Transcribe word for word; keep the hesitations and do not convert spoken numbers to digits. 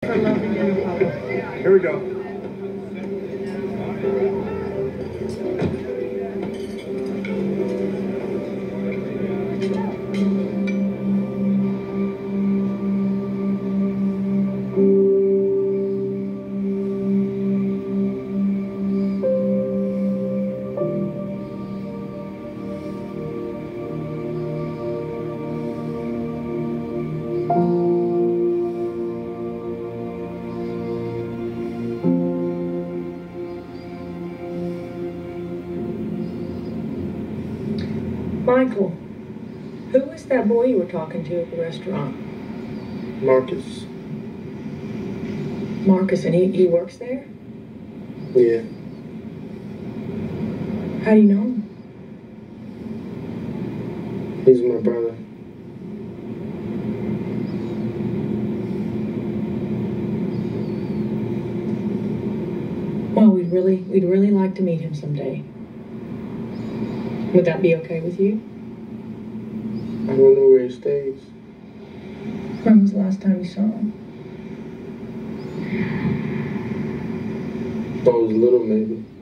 For loving in the public. Here we go. Michael, who was that boy you were talking to at the restaurant? Marcus. Marcus, and he, he works there? Yeah. How do you know him? He's my brother. Well, we'd really, we'd really like to meet him someday. Would that be okay with you? I don't know where he stays. When was the last time you saw him? I was little, maybe.